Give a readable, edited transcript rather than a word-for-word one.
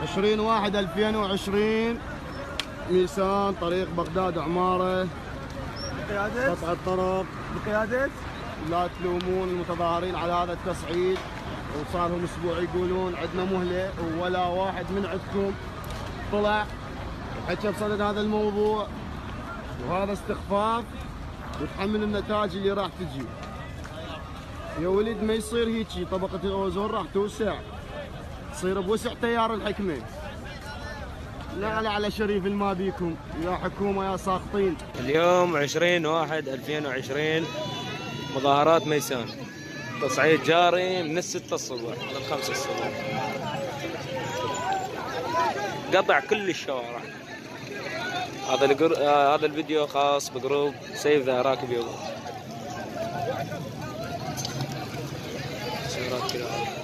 20/1/2020 ميسان طريق بغداد عمارة. بقيادة قطع الطرق. بقيادة لا تلومون المتظاهرين على هذا التصعيد، وصار لهم اسبوع يقولون عندنا مهله ولا واحد من عندكم طلع وحكى بصدد هذا الموضوع، وهذا استخفاف وتحمل النتائج اللي راح تجي. يا ولد ما يصير هيجي، طبقة الأوزون راح توسع، تصير بوسع تيار الحكمة. لا على شريف ما بيكم يا حكومة يا ساقطين. اليوم 20/1/2020 مظاهرات ميسان، تصعيد جاري من 6 الصبح من 5 الصبح، قطع كل الشوارع. هذا الفيديو خاص بجروب سيف ذا راكب يوم.